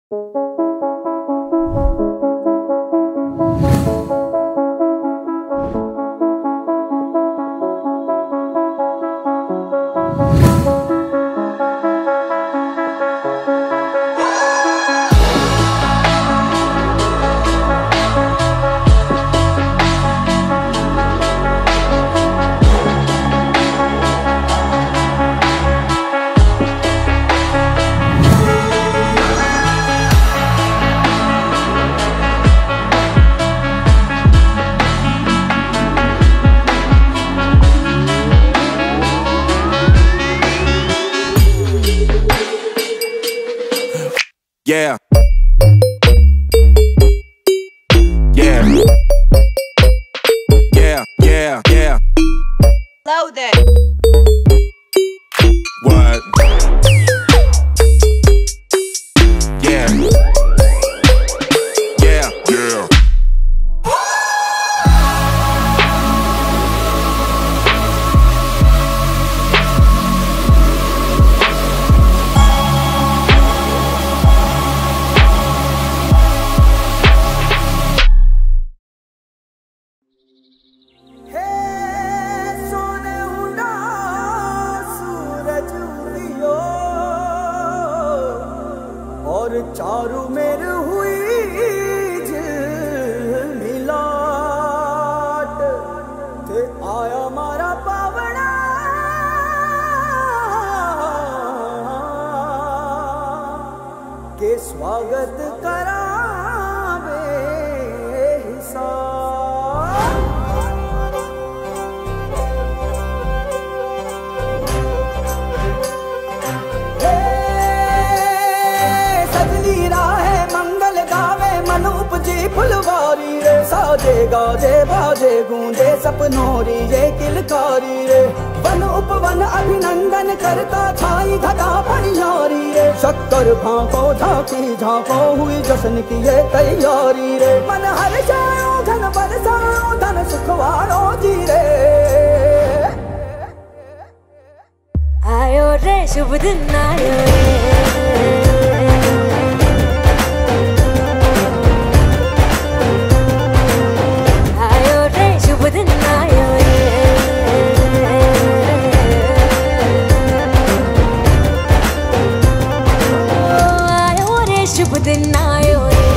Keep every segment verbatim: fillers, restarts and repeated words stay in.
Yeah. Yeah. Yeah, yeah, yeah. Load it. What? Yeah. Yeah, yeah. और चारू मेर हुई झिलमिलाट ते आया मारा पावड़ा के स्वागत करावे हिसाब। उपजी फुलवारी रे साजे गाजे बाजे गूंजे सपनोरी ये किलकारी रे वन उपवन अभिनंदन करता छाई घटा फनियारी रे शक्कर भांको झांकी झांको हुई जश्न की ये तैयारी रे मन हर जाओ धन बरसाओ धन सुखवारो जी रे आयो रे शुभ दिन आयो रे शुभ दिन आयो रे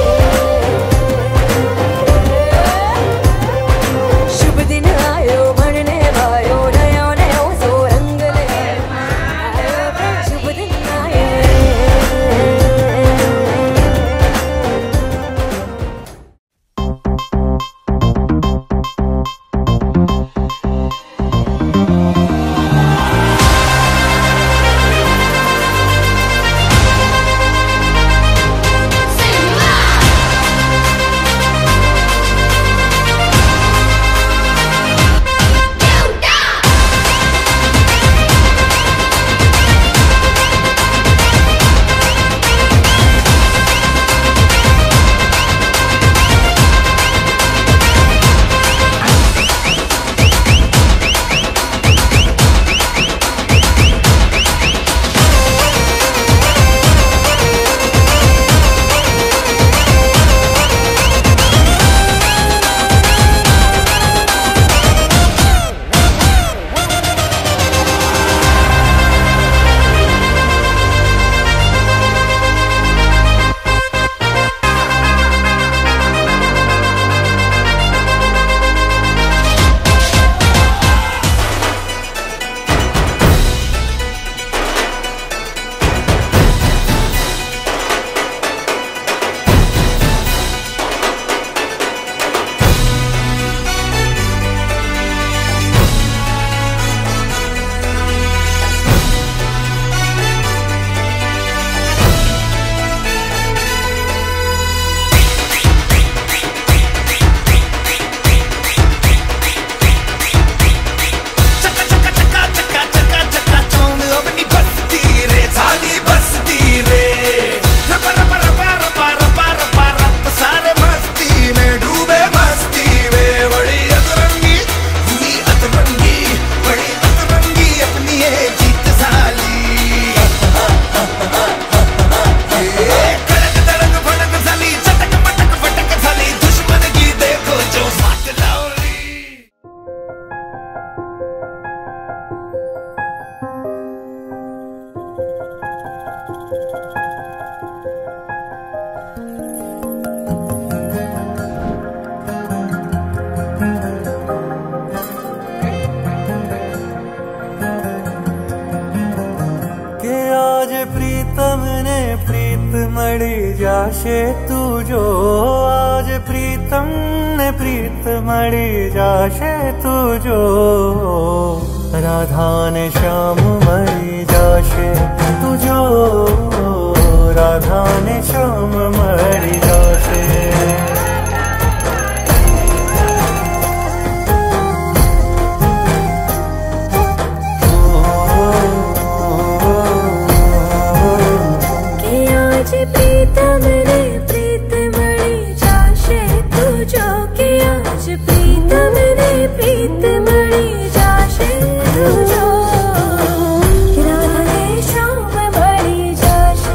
शुभ दिन आयो बनने वायो नयो नयो सो रंग ले आयो रे शुभ दिन आयो रे प्रीत मळी जाशे तुजो आज प्रीतम ने प्रीत मळी जाशे तुजो राधा ने श्याम मळी जाशे तुजो राधा ने श्याम मळी जाशे प्रीतम ने प्रीत मणि जाशे तुजो के आज प्रीतम ने प्रीत मणि जाशे तुजो राधा ने श्याम मणि जाशे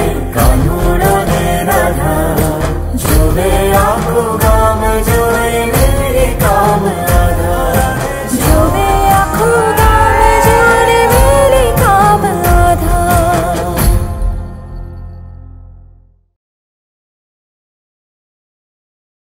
कानूड़ा ने राधा जो वे आँखों गाम जो